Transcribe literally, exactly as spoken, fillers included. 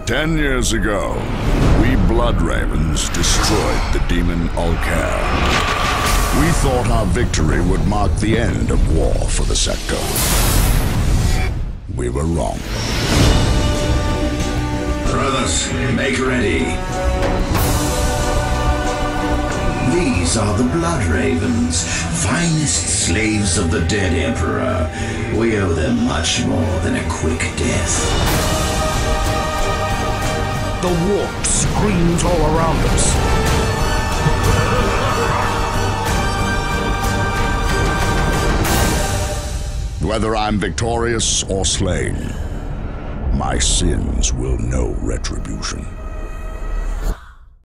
Ten years ago, we Blood Ravens destroyed the demon Ulker. We thought our victory would mark the end of war for the sector. We were wrong. Brothers, make ready. These are the Blood Ravens, finest slaves of the dead Emperor. We owe them much more than a quick death. The warp screams all around us. Whether I'm victorious or slain, my sins will know retribution.